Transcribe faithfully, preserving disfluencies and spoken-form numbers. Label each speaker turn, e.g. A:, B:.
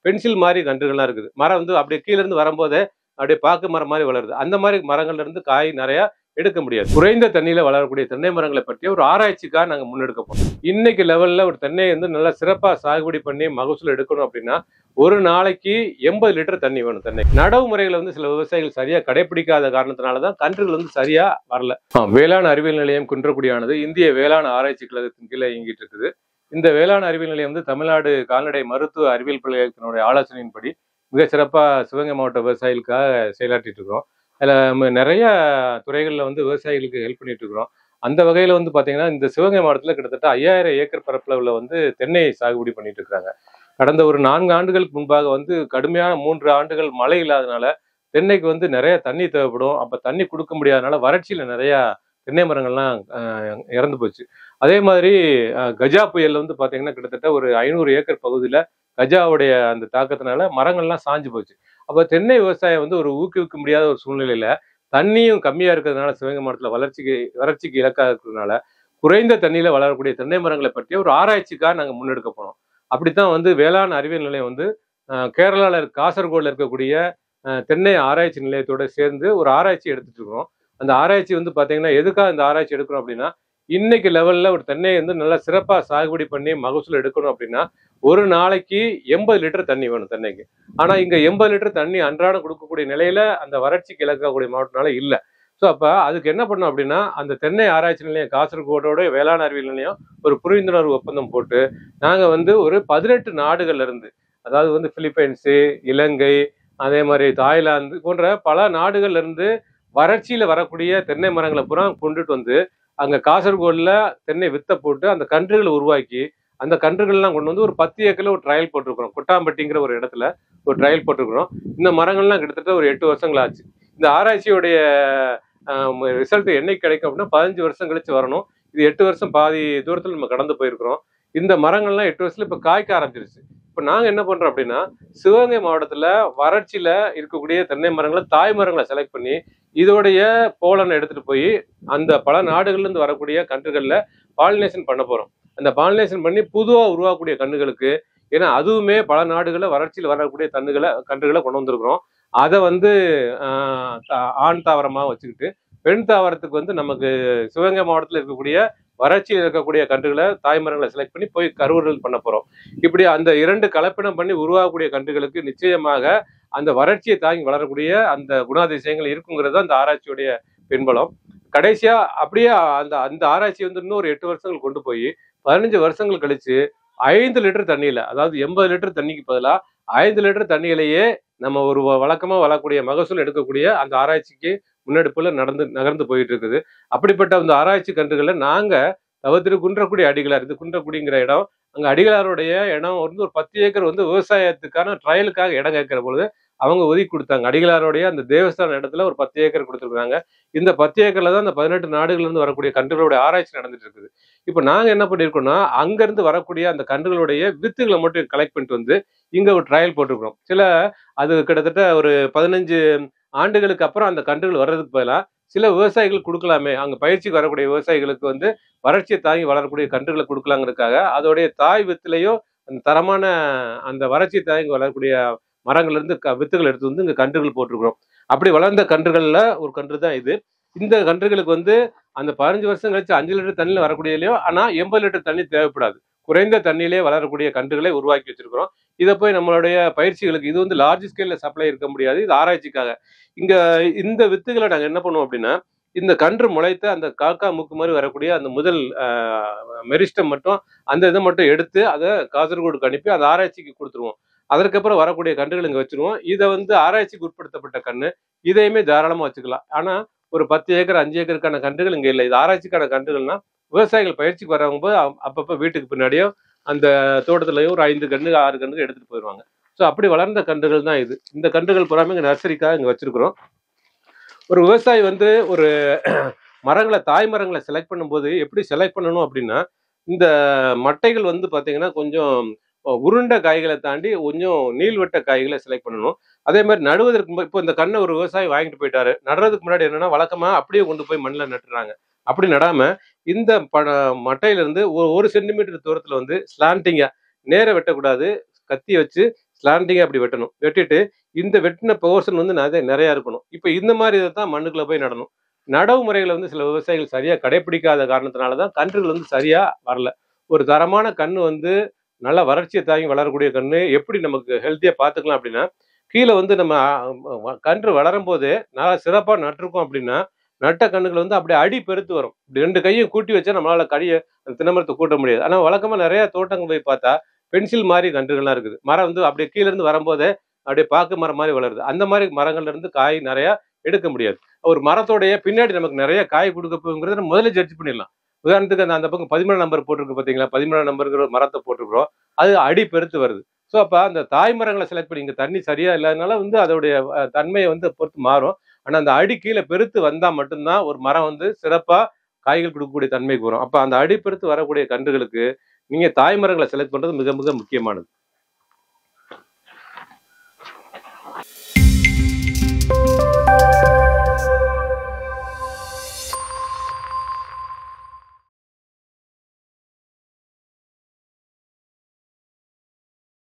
A: Pencil மாதிரி கன்றுகள்லாம் இருக்குது. மரம் வந்து அப்படியே கீழ இருந்து வரும்போதே அப்படியே பாக்கு மரம் மாதிரி வளருது. அந்த மாதிரி மரங்கள்ல இருந்து காய் நிறைய எடுக்க முடியாது. குறைந்த தண்ணியில வளரக்கூடிய தென்னை மரங்களை பற்றிய ஒரு ஆராய்ச்சிக்காக நாங்க முன்னெடுக்க போறோம். இன்னைக்கு லெவல்ல ஒரு தென்னையை வந்து நல்லா சிறப்பா சாகுபடி பண்ணி மகசூல் எடுக்கணும் அப்படின்னா ஒரு நாளைக்கு எண்பது லிட்டர் தண்ணி வேணும் தென்னை. நடவு முறைகளை வந்து சில விவசாயிகள் சரியா கடைபிடிக்காத காரணத்தினாலதான் கன்றுகள் வந்து சரியா வரல. வேளாண் அறிவியல் நிலையம் குன்றக்குடியானது இந்திய வேளாண் ஆராய்ச்சி கழகத்தின் கீழே இயங்கிட்டு இருக்குது. இந்த வேளாண் அறிவியல் நிலையம் வந்து தமிழ்நாடு கால்நடை மருத்துவ அறிவியல் பல்கலைக்கழகத்தினுடைய ஆலோசனையின்படி மிக சிறப்பா சிவகங்கை மாவட்ட விவசாயிகளுக்காக செயலாற்றிட்டு இருக்கிறோம். அதுல நிறைய துறைகள்ல வந்து விவசாயிகளுக்கு ஹெல்ப் பண்ணிட்டு இருக்கிறோம். அந்த வகையில வந்து பாத்தீங்கன்னா இந்த சிவகங்கை மாவட்டத்துல கிட்டத்தட்ட ஐயாயிரம் ஏக்கர் பரப்பளவுல வந்து தென்னை சாகுபடி பண்ணிட்டு இருக்காங்க. கடந்த ஒரு நான்கு ஆண்டுகளுக்கு முன்பாக வந்து கடுமையான மூன்று ஆண்டுகள் மழை இல்லாதனால தென்னைக்கு வந்து நிறைய தண்ணி தேவைப்படும். அப்ப தண்ணி கொடுக்க முடியாதனால வறட்சியில நிறைய தென்னை மரங்கள்லாம் இறந்து போச்சு. அதே மாதிரி கஜா புயல் வந்து பாத்தீங்கன்னா கிட்டத்தட்ட ஒரு ஐநூறு ஏக்கர் பகுதியில கஜாவுடைய அந்த தாக்கத்தினால மரங்கள்லாம் சாஞ்சு போச்சு. அப்ப தென்னை விவசாயம் வந்து ஒரு ஊக்குவிக்க முடியாத ஒரு சூழ்நிலையில தண்ணியும் கம்மியா இருக்கிறதுனால சிவகங்கை மாவட்டத்துல வளர்ச்சிக்கு வறட்சிக்கு இலக்காக இருக்கிறதுனால குறைந்த தண்ணியில வளரக்கூடிய தென்னை மரங்களை பற்றிய ஒரு ஆராய்ச்சிக்காக நாங்க முன்னெடுக்க போனோம். அப்படித்தான் வந்து வேளாண் அறிவியல் நிலையம் வந்து கேரளால காசர்கோடுல இருக்கக்கூடிய தென்னை ஆராய்ச்சி நிலையத்தோட சேர்ந்து ஒரு ஆராய்ச்சி எடுத்துட்டு இருக்கிறோம். அந்த ஆராய்ச்சி வந்து பாத்தீங்கன்னா எதுக்காக இந்த ஆராய்ச்சி எடுக்கிறோம் அப்படின்னா இன்னைக்கு லெவல்ல ஒரு தென்னையை வந்து நல்லா சிறப்பா சாகுபடி பண்ணி மகசூல் எடுக்கணும் அப்படின்னா ஒரு நாளைக்கு எண்பது லிட்டர் தண்ணி வேணும் தென்னைக்கு. ஆனா இங்க எண்பது லிட்டர் தண்ணி அன்றாடம் கொடுக்கக்கூடிய நிலையில அந்த வறட்சிக்கு இலக்கக்கூடிய மாவட்டனால இல்ல. ஸோ அப்ப அதுக்கு என்ன பண்ணோம் அப்படின்னா அந்த தென்னை ஆராய்ச்சி நிலையம் காசர்கோடோட வேளாண் அறிவியல் நிலையம் ஒரு புரிந்துணர்வு ஒப்பந்தம் போட்டு நாங்க வந்து ஒரு பதினெட்டு நாடுகள்ல இருந்து, அதாவது வந்து பிலிப்பைன்ஸு, இலங்கை, அதே மாதிரி தாய்லாந்து போன்ற பல நாடுகள்ல இருந்து வறட்சியில வரக்கூடிய தென்னை மரங்களை பூரா கொண்டுட்டு வந்து அங்க காசர்கோடுல தென்னை வித்தை போட்டு அந்த கன்றுகளை உருவாக்கி அந்த கன்றுகள்லாம் கொண்டு வந்து ஒரு பத்து ஏக்கர்ல ஒரு ட்ரையல் போட்டிருக்கிறோம். கொட்டாம்பட்டிங்கிற ஒரு இடத்துல ஒரு ட்ரையல் போட்டிருக்கிறோம். இந்த மரங்கள்லாம் கிட்டத்தட்ட ஒரு எட்டு வருஷங்கள் ஆச்சு. இந்த ஆராய்ச்சியுடைய ரிசல்ட் என்னைக்கு கிடைக்கும் அப்படின்னா பதினஞ்சு வருஷம் கழிச்சு வரணும். இது எட்டு வருஷம் பாதி தூரத்துல நம்ம கடந்து போயிருக்கிறோம். இந்த மரங்கள்லாம் எட்டு வருஷத்துல இப்ப காய்க்க ஆரம்பிச்சிருச்சு. இப்ப நாங்க என்ன பண்றோம் அப்படின்னா சிவகங்கை மாவட்டத்துல வறட்சியில இருக்கக்கூடிய தென்னை மரங்களை தாய் மரங்களை செலக்ட் பண்ணி இதோடைய போலனை எடுத்துட்டு போய் அந்த பல நாடுகள்ல இருந்து வரக்கூடிய கன்றுகள்ல பாலினேஷன் பண்ண போறோம். அந்த பாலினேஷன் பண்ணி புதுவா உருவாக்கக்கூடிய கன்றுகளுக்கு, ஏன்னா அதுவுமே பல நாடுகளில் வறட்சியில் வரக்கூடிய கன்றுகளை கன்றுகளை கொண்டு வந்திருக்கிறோம். அதை வந்து ஆண் தாவரமாக வச்சுக்கிட்டு பெண் தாவரத்துக்கு வந்து நமக்கு சிவகங்கை மாவட்டத்தில் இருக்கக்கூடிய வறட்சியில் இருக்கக்கூடிய கன்றுகளை தாய்மரங்களை செலக்ட் பண்ணி போய் கருவுறுதல் பண்ண போறோம். இப்படி அந்த இரண்டு கலப்பினம் பண்ணி உருவாகக்கூடிய கன்றுகளுக்கு நிச்சயமாக அந்த வறட்சியை தாங்கி வளரக்கூடிய அந்த குணாதிசயங்கள் இருக்குங்கிறது அந்த ஆராய்ச்சியுடைய பின்பலம். கடைசியா அப்படியே அந்த அந்த ஆராய்ச்சி வந்து இன்னொரு எட்டு வருஷங்கள் கொண்டு போய் பதினஞ்சு வருஷங்கள் கழிச்சு ஐந்து லிட்டர் தண்ணியில, அதாவது எண்பது லிட்டர் தண்ணிக்கு பதிலா ஐந்து லிட்டர் தண்ணியிலேயே நம்ம ஒரு வழக்கமா வளரக்கூடிய மகசூல் எடுக்கக்கூடிய அந்த ஆராய்ச்சிக்கு முன்னெடுப்புல நடந்து நகர்ந்து போயிட்டு இருக்குது. அப்படிப்பட்ட அந்த ஆராய்ச்சி கன்றுகளை நாங்க தவிர்த்து குன்றக்குடி அடிகளார், இது குன்றக்குடிங்கிற இடம், அங்க அடிகளாருடைய இடம் வந்து ஒரு பத்து ஏக்கர் வந்து விவசாயத்துக்கான ட்ரையலுக்காக இடம் கேட்கிற பொழுது அவங்க ஒதுக்கி கொடுத்தாங்க. அடிகளாருடைய அந்த தேவஸ்தான இடத்துல ஒரு பத்து ஏக்கர் கொடுத்துருக்காங்க. இந்த பத்து ஏக்கர்ல தான் அந்த பதினெட்டு நாடுகள்ல இருந்து வரக்கூடிய கன்றுகளுடைய ஆராய்ச்சி நடந்துட்டு இருக்குது. இப்ப நாங்க என்ன பண்ணிருக்கோம்னா அங்க இருந்து வரக்கூடிய அந்த கன்றுகளுடைய வித்துகளை மட்டும் கலெக்ட் பண்ணிட்டு வந்து இங்க ஒரு ட்ரையல் போட்டிருக்கிறோம். சில அது கிட்டத்தட்ட ஒரு பதினஞ்சு ஆண்டுகளுக்கு அப்புறம் அந்த கன்றுகள் வர்றதுக்கு பதிலாக சில விவசாயிகள் கொடுக்கலாமே, அங்க பயிற்சிக்கு வரக்கூடிய விவசாயிகளுக்கு வந்து வறட்சியை தாங்கி வளரக்கூடிய கன்றுகளை கொடுக்கலாங்கிறதுக்காக அதோடைய தாய் வித்துலையோ அந்த தரமான அந்த வறட்சியை தாங்கி வளரக்கூடிய மரங்கள்ல இருந்து வித்துகள் எடுத்து வந்து இங்க கன்றுகள் போட்டிருக்கிறோம். அப்படி வளர்ந்த கன்றுகள்ல ஒரு கன்று தான் இது. இந்த கன்றுகளுக்கு வந்து அந்த பதினஞ்சு வருஷம் கழிச்சு அஞ்சு லிட்டர் தண்ணியில வரக்கூடியலையோ ஆனா எண்பது லிட்டர் தண்ணி தேவைப்படாது. குறைந்த தண்ணியிலே வளரக்கூடிய கன்றுகளை உருவாக்கி வச்சிருக்கிறோம். இதை போய் நம்மளுடைய பயிற்சிகளுக்கு, இது வந்து லார்ஜ் ஸ்கேல்ல சப்ளை இருக்க முடியாது, இது ஆராய்ச்சிக்காக. இங்க இந்த வித்துகளை நாங்க என்ன பண்ணுவோம் அப்படின்னா இந்த கன்று முளைத்த அந்த காக்கா மூக்கு மாதிரி வரக்கூடிய அந்த முதல் மெரிஸ்டம் மட்டும் அந்த இதை மட்டும் எடுத்து அதை காசர்கோடுக்கு அனுப்பி அந்த ஆராய்ச்சிக்கு கொடுத்துருவோம். அதற்கப்புறம் வரக்கூடிய கன்றுகள் இங்க வச்சிருவோம். இதை வந்து ஆராய்ச்சிக்கு உட்படுத்தப்பட்ட கன்று, இதையுமே தாராளமா வச்சுக்கலாம். ஆனா ஒரு பத்து ஏக்கர் அஞ்சு ஏக்கருக்கான கன்றுகள் இங்க இல்லை. இது ஆராய்ச்சிக்கான கன்றுகள்னா விவசாயிகள் பயிற்சிக்கு வரவங்க போது அப்பப்ப வீட்டுக்கு பின்னாடியோ அந்த தோட்டத்திலேயோ ஒரு ஐந்து கன்று ஆறு கன்றுகள் எடுத்துட்டு போயிடுவாங்க. ஸோ அப்படி வளர்ந்த கன்றுகள் தான் இது. இந்த கன்றுகள் புறாமே இங்க நர்சரிக்காக இங்க வச்சிருக்கிறோம். ஒரு விவசாயி வந்து ஒரு மரங்களை தாய் மரங்களை செலக்ட் பண்ணும்போது எப்படி செலக்ட் பண்ணணும் அப்படின்னா இந்த மட்டைகள் வந்து பாத்தீங்கன்னா கொஞ்சம் உருண்ட காய்களை தாண்டி கொஞ்சம் நீள்வட்ட காய்களை செலக்ட் பண்ணணும். அதே மாதிரி நடுவதற்கு இப்போ இந்த கண்ணை ஒரு விவசாயி வாங்கிட்டு போயிட்டாரு, நடுறதுக்கு முன்னாடி என்னன்னா வழக்கமா அப்படியே கொண்டு போய் மண்ணில் நட்டுறாங்க. அப்படி நடாம இந்த ப மட்டையில இருந்து ஒரு சென்டிமீட்டர் தூரத்துல வந்து ஸ்லாண்டிங்கா நேர வெட்டக்கூடாது, கத்தி வச்சு ஸ்லாண்டிங்கா அப்படி வெட்டணும். வெட்டிட்டு இந்த வெட்டின போர்ஷன் வந்து நெத நிறையா இருக்கணும். இப்ப இந்த மாரி இத தான் மண்ணுக்குள்ள போய் நடணும். நடவு முறைகள வந்து சில விவசாயிகள் சரியா கடைப்பிடிக்காத காரணத்தினால தான் கன்றுகள் வந்து சரியா வரல. ஒரு தரமான கன்னு வந்து நல்லா வறட்சிய தாங்கி வளரக்கூடிய கன்னு எப்படி நமக்கு ஹெல்த்தியா பார்த்துக்கலாம் அப்படின்னா, கீழ வந்து நம்ம அ வ கன்று வளரும்போதே நல்லா சிறப்பா நட்டுருக்கோம் அப்படின்னா, நட்ட கன்னுகள் வந்து அப்படியே அடி பெருத்து வரும். இப்படி ரெண்டு கையும் கூட்டி வச்சா நம்மளால கடிய அந்த தென்னை மரத்த கூட்ட முடியாது. ஆனா வழக்கமா நெறைய தோட்டங்கள் போய் பார்த்தா, பென்சில் மாரி கன்றுகள்லாம் இருக்குது. மரம் வந்து அப்படியே கீழ இருந்து வரும்போதே அப்படியே பாக்கு மரம் மாரி வளருது. அந்த மாரி மரங்கள்ல இருந்து காய் நெறையா எடுக்க முடியாது. ஒரு மரத்தோடைய பின்னாடி நமக்கு நெறைய காய் குடுக்க போகுங்கிறத நம்ம முதல்ல ஜட்ஜ் பண்ணிடலாம். உதாரணத்துக்கு அந்த அந்த பக்கம் பதிமூன்றாம் நம்பர் போட்டிருக்கு பார்த்தீங்களா? பதிமூன்றாம் நம்பர்ங்கிற ஒரு மரத்த போட்டிருக்கிறோம். அது அடி பெருத்து வருது. ஸோ, அப்ப அந்த தாய் மரங்கள செலக்ட் பண்ணி இங்க தண்ணி சரியா இல்லாதனால வந்து அதோடைய அ தன்மைய வந்து பொறுத்து மாறும். ஆனா அந்த அடி கீழ பெருத்து வந்தா மட்டும் தான் ஒரு மரம் வந்து சிறப்பா காய்கள் குடுக்கக்கூடிய தன்மைக்கு வரும். அப்ப அந்த அடி பெருத்து வரக்கூடிய கன்றுகளுக்கு நீங்க தாய் மரங்கள செலக்ட் பண்றது மிக மிக முக்கியமானது.